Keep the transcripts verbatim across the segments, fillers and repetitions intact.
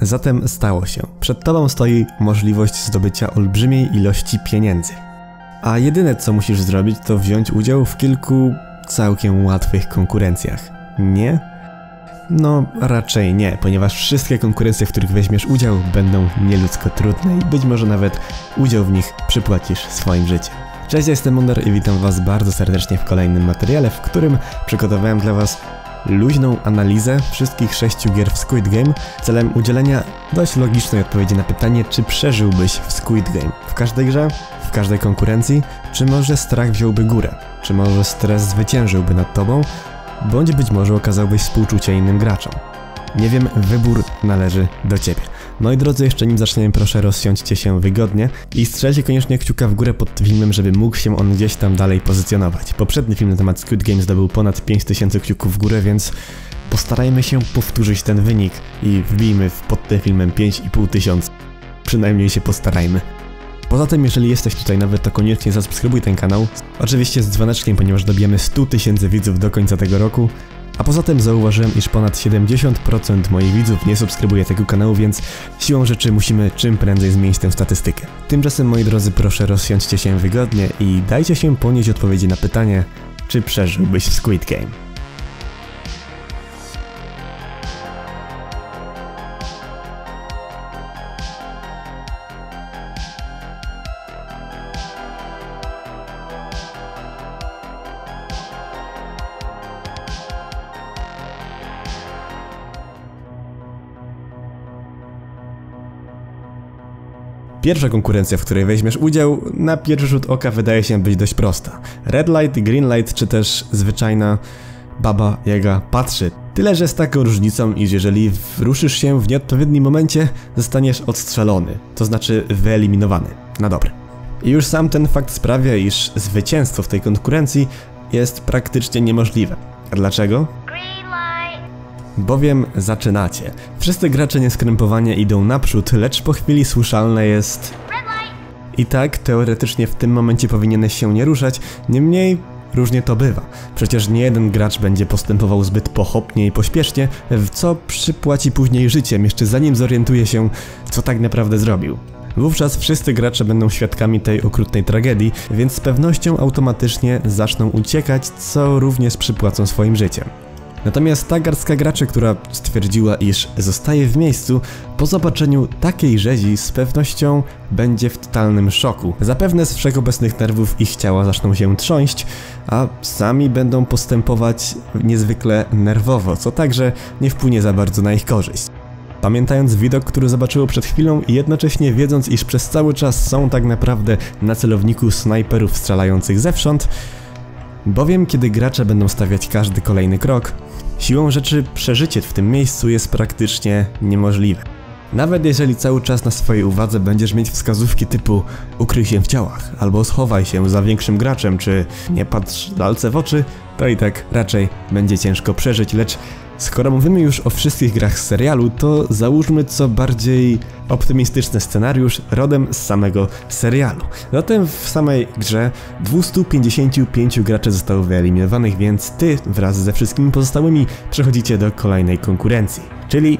Zatem stało się. Przed tobą stoi możliwość zdobycia olbrzymiej ilości pieniędzy. A jedyne co musisz zrobić, to wziąć udział w kilku całkiem łatwych konkurencjach. Nie? No raczej nie, ponieważ wszystkie konkurencje, w których weźmiesz udział, będą nieludzko trudne i być może nawet udział w nich przypłacisz swoim życiem. Cześć, ja jestem Monder i witam was bardzo serdecznie w kolejnym materiale, w którym przygotowałem dla was luźną analizę wszystkich sześciu gier w Squid Game celem udzielenia dość logicznej odpowiedzi na pytanie, czy przeżyłbyś w Squid Game. W każdej grze, w każdej konkurencji, czy może strach wziąłby górę, czy może stres zwyciężyłby nad tobą, bądź być może okazałbyś współczucie innym graczom. Nie wiem, wybór należy do ciebie. Moi drodzy, jeszcze nim zaczniemy, proszę rozsiądźcie się wygodnie i strzelcie koniecznie kciuka w górę pod filmem, żeby mógł się on gdzieś tam dalej pozycjonować. Poprzedni film na temat Squid Game zdobył ponad pięć tysięcy kciuków w górę, więc postarajmy się powtórzyć ten wynik i wbijmy pod tym filmem pięć i pół tysiąca. Przynajmniej się postarajmy. Poza tym, jeżeli jesteś tutaj nowy, to koniecznie zasubskrybuj ten kanał. Oczywiście z dzwoneczkiem, ponieważ dobijemy sto tysięcy widzów do końca tego roku. A poza tym zauważyłem, iż ponad siedemdziesiąt procent moich widzów nie subskrybuje tego kanału, więc siłą rzeczy musimy czym prędzej zmienić tę statystykę. Tymczasem, moi drodzy, proszę rozsiądźcie się wygodnie i dajcie się ponieść odpowiedzi na pytanie, czy przeżyłbyś w Squid Game. Pierwsza konkurencja, w której weźmiesz udział, na pierwszy rzut oka wydaje się być dość prosta. Red light, green light, czy też zwyczajna Baba Jaga patrzy. Tyle, że z taką różnicą, iż jeżeli ruszysz się w nieodpowiednim momencie, zostaniesz odstrzelony, to znaczy wyeliminowany, na dobre. I już sam ten fakt sprawia, iż zwycięstwo w tej konkurencji jest praktycznie niemożliwe. A dlaczego? Bowiem zaczynacie. Wszyscy gracze nieskrępowanie idą naprzód, lecz po chwili słyszalne jest... I tak, teoretycznie w tym momencie powinieneś się nie ruszać, niemniej różnie to bywa. Przecież nie jeden gracz będzie postępował zbyt pochopnie i pośpiesznie, co przypłaci później życiem, jeszcze zanim zorientuje się, co tak naprawdę zrobił. Wówczas wszyscy gracze będą świadkami tej okrutnej tragedii, więc z pewnością automatycznie zaczną uciekać, co również przypłacą swoim życiem. Natomiast ta garstka graczy, która stwierdziła, iż zostaje w miejscu, po zobaczeniu takiej rzezi z pewnością będzie w totalnym szoku. Zapewne z wszechobecnych nerwów ich ciała zaczną się trząść, a sami będą postępować niezwykle nerwowo, co także nie wpłynie za bardzo na ich korzyść. Pamiętając widok, który zobaczyło przed chwilą i jednocześnie wiedząc, iż przez cały czas są tak naprawdę na celowniku snajperów strzelających zewsząd, bowiem kiedy gracze będą stawiać każdy kolejny krok, siłą rzeczy przeżycie w tym miejscu jest praktycznie niemożliwe. Nawet jeżeli cały czas na swojej uwadze będziesz mieć wskazówki typu ukryj się w ciałach, albo schowaj się za większym graczem, czy nie patrz lalce w oczy, to i tak raczej będzie ciężko przeżyć, lecz skoro mówimy już o wszystkich grach z serialu, to załóżmy co bardziej optymistyczny scenariusz rodem z samego serialu. Zatem w samej grze dwieście pięćdziesiąt pięć graczy zostało wyeliminowanych, więc ty wraz ze wszystkimi pozostałymi przechodzicie do kolejnej konkurencji, czyli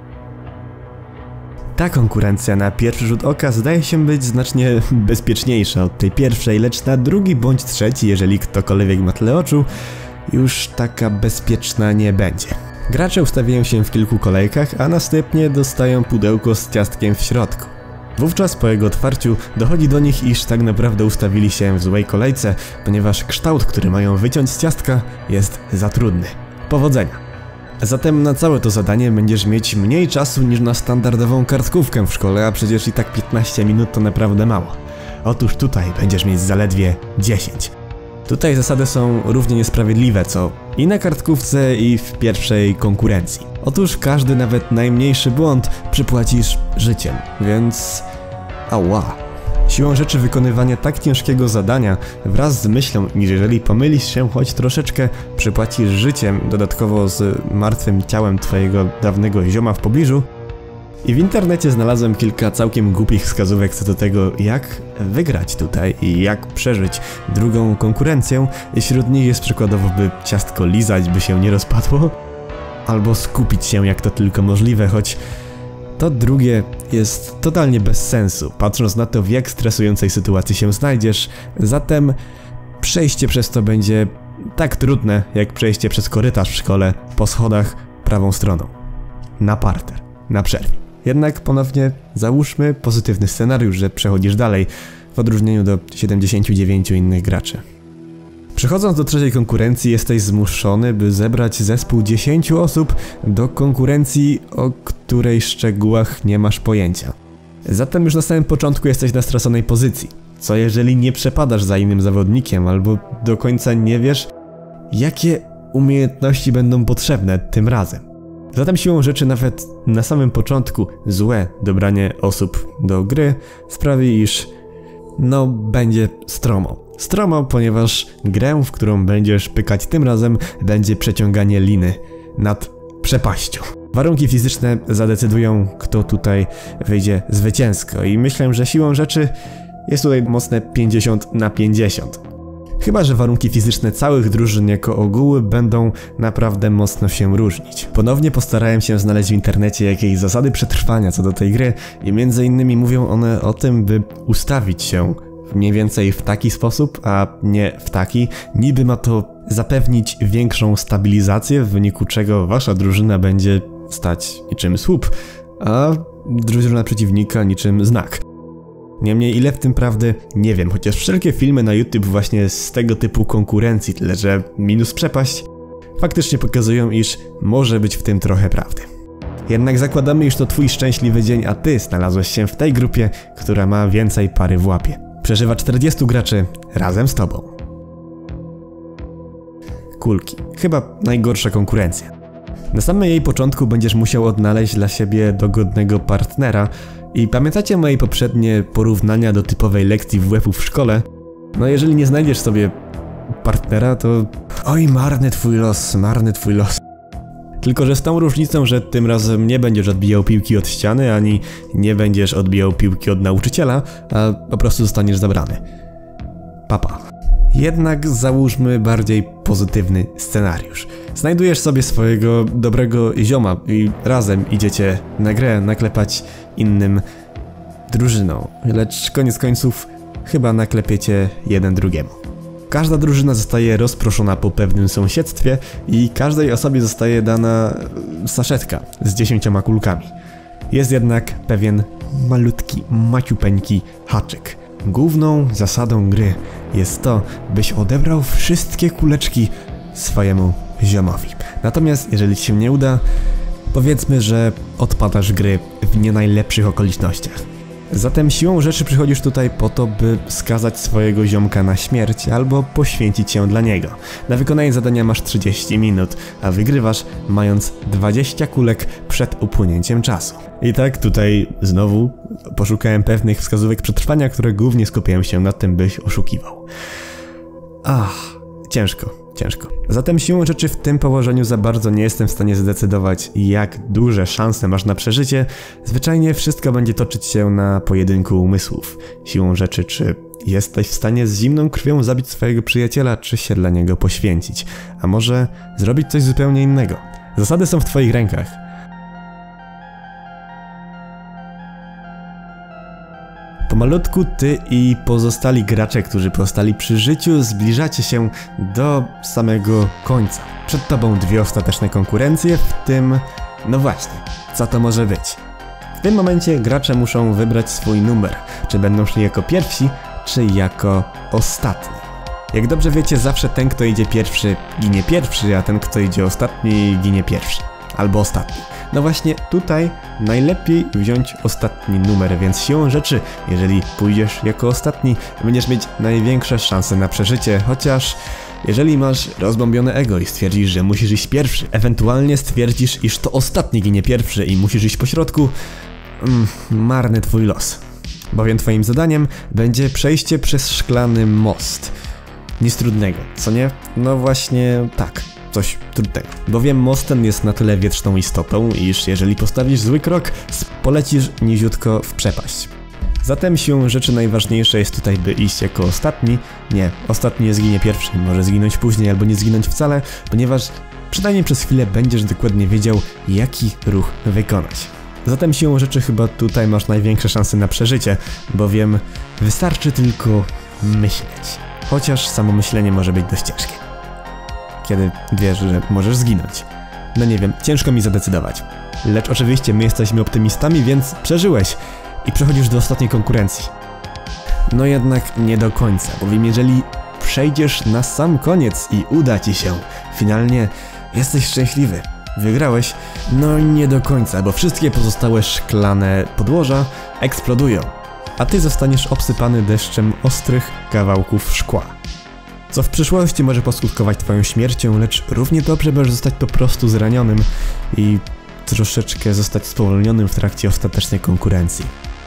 ta konkurencja na pierwszy rzut oka zdaje się być znacznie bezpieczniejsza od tej pierwszej, lecz na drugi bądź trzeci, jeżeli ktokolwiek ma tyle oczu, już taka bezpieczna nie będzie. Gracze ustawiają się w kilku kolejkach, a następnie dostają pudełko z ciastkiem w środku. Wówczas po jego otwarciu dochodzi do nich, iż tak naprawdę ustawili się w złej kolejce, ponieważ kształt, który mają wyciąć z ciastka, jest za trudny. Powodzenia! Zatem na całe to zadanie będziesz mieć mniej czasu niż na standardową kartkówkę w szkole, a przecież i tak piętnaście minut to naprawdę mało. Otóż tutaj będziesz mieć zaledwie dziesięć. Tutaj zasady są równie niesprawiedliwe co i na kartkówce, i w pierwszej konkurencji. Otóż każdy, nawet najmniejszy błąd przypłacisz życiem, więc... ała. Siłą rzeczy wykonywanie tak ciężkiego zadania wraz z myślą, iż jeżeli pomylisz się choć troszeczkę, przypłacisz życiem, dodatkowo z martwym ciałem twojego dawnego zioma w pobliżu. I w internecie znalazłem kilka całkiem głupich wskazówek co do tego, jak wygrać tutaj i jak przeżyć drugą konkurencję. I wśród nich jest przykładowo, by ciastko lizać, by się nie rozpadło, albo skupić się jak to tylko możliwe, choć To drugie jest totalnie bez sensu, patrząc na to, w jak stresującej sytuacji się znajdziesz, zatem przejście przez to będzie tak trudne, jak przejście przez korytarz w szkole po schodach prawą stroną. Na parter, na przerwie. Jednak ponownie załóżmy pozytywny scenariusz, że przechodzisz dalej, w odróżnieniu do siedemdziesięciu dziewięciu innych graczy. Przechodząc do trzeciej konkurencji, jesteś zmuszony, by zebrać zespół dziesięciu osób do konkurencji, o której szczegółach nie masz pojęcia. Zatem już na samym początku jesteś na straconej pozycji. Co jeżeli nie przepadasz za innym zawodnikiem, albo do końca nie wiesz, jakie umiejętności będą potrzebne tym razem. Zatem siłą rzeczy nawet na samym początku złe dobranie osób do gry sprawi, iż no będzie stromo. Stromo, ponieważ grę, w którą będziesz pykać tym razem, będzie przeciąganie liny nad przepaścią. Warunki fizyczne zadecydują, kto tutaj wyjdzie zwycięsko i myślę, że siłą rzeczy jest tutaj mocne pięćdziesiąt na pięćdziesiąt. Chyba że warunki fizyczne całych drużyn jako ogóły będą naprawdę mocno się różnić. Ponownie postarałem się znaleźć w internecie jakieś zasady przetrwania co do tej gry i między innymi mówią one o tym, by ustawić się mniej więcej w taki sposób, a nie w taki. Niby ma to zapewnić większą stabilizację, w wyniku czego wasza drużyna będzie stać niczym słup, a drużyna przeciwnika niczym znak. Niemniej ile w tym prawdy, nie wiem, chociaż wszelkie filmy na YouTube właśnie z tego typu konkurencji, tyle że minus przepaść, faktycznie pokazują, iż może być w tym trochę prawdy. Jednak zakładamy, iż to twój szczęśliwy dzień, a ty znalazłeś się w tej grupie, która ma więcej pary w łapie. Przeżywa czterdziestu graczy razem z tobą. Kulki. Chyba najgorsza konkurencja. Na samym jej początku będziesz musiał odnaleźć dla siebie dogodnego partnera i pamiętacie moje poprzednie porównania do typowej lekcji W F-u w szkole? No jeżeli nie znajdziesz sobie partnera, to oj, marny twój los, marny twój los. Tylko że z tą różnicą, że tym razem nie będziesz odbijał piłki od ściany, ani nie będziesz odbijał piłki od nauczyciela, a po prostu zostaniesz zabrany. Papa. Jednak załóżmy bardziej pozytywny scenariusz. Znajdujesz sobie swojego dobrego zioma i razem idziecie na grę naklepać innym drużyną, lecz koniec końców chyba naklepiecie jeden drugiemu. Każda drużyna zostaje rozproszona po pewnym sąsiedztwie i każdej osobie zostaje dana saszetka z dziesięcioma kulkami. Jest jednak pewien malutki, maciupeńki haczyk. Główną zasadą gry jest to, byś odebrał wszystkie kuleczki swojemu ziomowi. Natomiast jeżeli ci się nie uda, powiedzmy, że odpadasz gry w nie najlepszych okolicznościach. Zatem siłą rzeczy przychodzisz tutaj po to, by skazać swojego ziomka na śmierć albo poświęcić się dla niego. Na wykonanie zadania masz trzydzieści minut, a wygrywasz mając dwadzieścia kulek przed upłynięciem czasu. I tak tutaj znowu poszukałem pewnych wskazówek przetrwania, które głównie skupiają się na tym, byś oszukiwał. Ach, ciężko. Ciężko. Zatem siłą rzeczy w tym położeniu za bardzo nie jestem w stanie zdecydować, jak duże szanse masz na przeżycie. Zwyczajnie wszystko będzie toczyć się na pojedynku umysłów. Siłą rzeczy, czy jesteś w stanie z zimną krwią zabić swojego przyjaciela, czy się dla niego poświęcić. A może zrobić coś zupełnie innego. Zasady są w twoich rękach. Pomalutku ty i pozostali gracze, którzy pozostali przy życiu, zbliżacie się do samego końca. Przed tobą dwie ostateczne konkurencje, w tym... no właśnie, co to może być? W tym momencie gracze muszą wybrać swój numer. Czy będą szli jako pierwsi, czy jako ostatni. Jak dobrze wiecie, zawsze ten, kto idzie pierwszy, ginie pierwszy, a ten, kto idzie ostatni, ginie pierwszy. Albo ostatni. No właśnie tutaj najlepiej wziąć ostatni numer, więc siłą rzeczy, jeżeli pójdziesz jako ostatni, będziesz mieć największe szanse na przeżycie, chociaż jeżeli masz rozbombione ego i stwierdzisz, że musisz iść pierwszy, ewentualnie stwierdzisz, iż to ostatni ginie pierwszy i musisz iść po środku, mm, marny twój los. Bowiem twoim zadaniem będzie przejście przez szklany most. Nic trudnego, co nie? No właśnie tak. Coś trudnego. Bowiem most ten jest na tyle wietrzną istotą, iż jeżeli postawisz zły krok, polecisz niziutko w przepaść. Zatem siłą rzeczy najważniejsze jest tutaj, by iść jako ostatni. Nie, ostatni nie zginie pierwszy, może zginąć później albo nie zginąć wcale, ponieważ przynajmniej przez chwilę będziesz dokładnie wiedział, jaki ruch wykonać. Zatem siłą rzeczy chyba tutaj masz największe szanse na przeżycie, bowiem wystarczy tylko myśleć. Chociaż samo myślenie może być dość ciężkie. Kiedy wiesz, że możesz zginąć. No nie wiem, ciężko mi zadecydować. Lecz oczywiście my jesteśmy optymistami, więc przeżyłeś i przechodzisz do ostatniej konkurencji. No jednak nie do końca, bowiem jeżeli przejdziesz na sam koniec i uda ci się, finalnie jesteś szczęśliwy. Wygrałeś? No nie do końca, bo wszystkie pozostałe szklane podłoża eksplodują, a ty zostaniesz obsypany deszczem ostrych kawałków szkła. Co w przyszłości może poskutkować twoją śmiercią, lecz równie dobrze możesz zostać po prostu zranionym i troszeczkę zostać spowolnionym w trakcie ostatecznej konkurencji.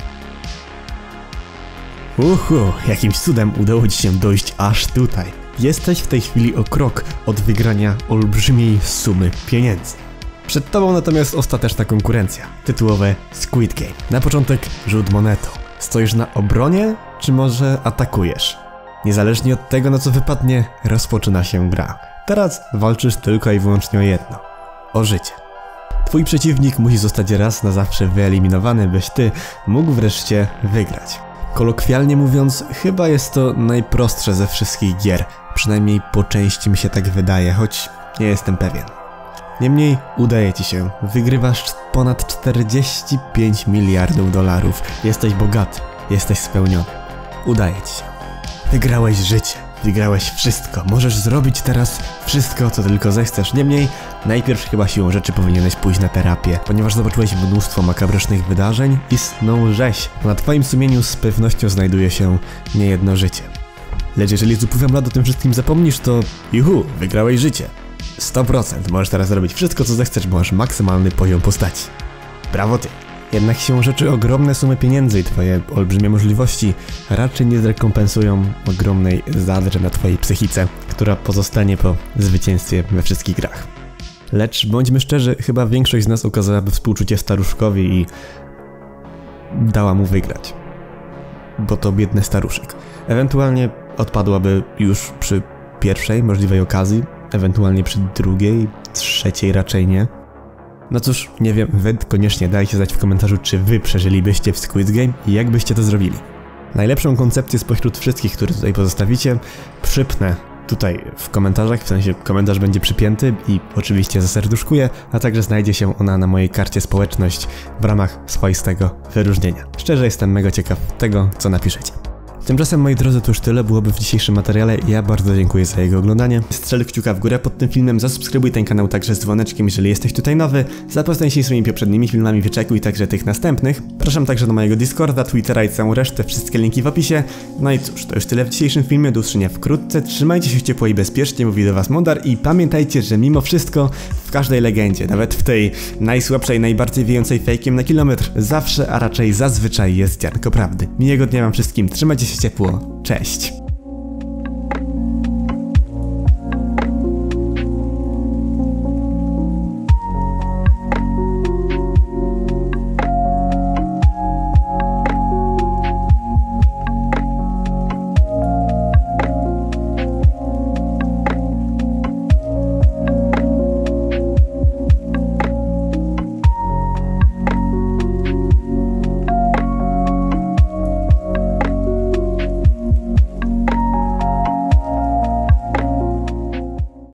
Uhu, jakimś cudem udało ci się dojść aż tutaj. Jesteś w tej chwili o krok od wygrania olbrzymiej sumy pieniędzy. Przed tobą natomiast ostateczna konkurencja, tytułowe Squid Game. Na początek rzut monetą. Stoisz na obronie, czy może atakujesz? Niezależnie od tego, na co wypadnie, rozpoczyna się gra. Teraz walczysz tylko i wyłącznie o jedno. O życie. Twój przeciwnik musi zostać raz na zawsze wyeliminowany, byś ty mógł wreszcie wygrać. Kolokwialnie mówiąc, chyba jest to najprostsze ze wszystkich gier. Przynajmniej po części mi się tak wydaje, choć nie jestem pewien. Niemniej udaje ci się. Wygrywasz ponad czterdzieści pięć miliardów dolarów. Jesteś bogaty. Jesteś spełniony. Udaje ci się. Wygrałeś życie. Wygrałeś wszystko. Możesz zrobić teraz wszystko, co tylko zechcesz. Niemniej, najpierw chyba siłą rzeczy powinieneś pójść na terapię, ponieważ zobaczyłeś mnóstwo makabrycznych wydarzeń i snął rzeź. Na twoim sumieniu z pewnością znajduje się niejedno życie. Lecz jeżeli z upływem lat o tym wszystkim zapomnisz, to juhu, wygrałeś życie. sto procent możesz teraz zrobić wszystko, co zechcesz, bo masz maksymalny poziom postaci. Brawo ty! Jednak siłą rzeczy ogromne sumy pieniędzy i twoje olbrzymie możliwości raczej nie zrekompensują ogromnej zadrze na twojej psychice, która pozostanie po zwycięstwie we wszystkich grach. Lecz bądźmy szczerzy, chyba większość z nas okazałaby współczucie staruszkowi i dała mu wygrać. Bo to biedny staruszek. Ewentualnie odpadłaby już przy pierwszej możliwej okazji, ewentualnie przy drugiej, trzeciej raczej nie. No cóż, nie wiem, wy koniecznie dajcie znać w komentarzu, czy wy przeżylibyście w Squid Game i jak byście to zrobili. Najlepszą koncepcję spośród wszystkich, które tutaj pozostawicie, przypnę tutaj w komentarzach, w sensie komentarz będzie przypięty i oczywiście zaserduszkuję, a także znajdzie się ona na mojej karcie społeczność w ramach swoistego wyróżnienia. Szczerze jestem mega ciekaw tego, co napiszecie. Tymczasem, moi drodzy, to już tyle byłoby w dzisiejszym materiale. Ja bardzo dziękuję za jego oglądanie. Strzel kciuka w górę pod tym filmem, zasubskrybuj ten kanał także z dzwoneczkiem, jeżeli jesteś tutaj nowy. Zapoznaj się z moimi poprzednimi filmami, wyczekuj także tych następnych. Zapraszam także do mojego Discorda, Twittera i całą resztę, wszystkie linki w opisie. No i cóż, to już tyle w dzisiejszym filmie, do usłyszenia wkrótce. Trzymajcie się ciepło i bezpiecznie, mówi do was Modar i pamiętajcie, że mimo wszystko w każdej legendzie, nawet w tej najsłabszej, najbardziej wiejącej fejkiem na kilometr, zawsze, a raczej zazwyczaj jest ziarnko prawdy. Miłego dnia wam wszystkim, trzymajcie się ciepło, cześć!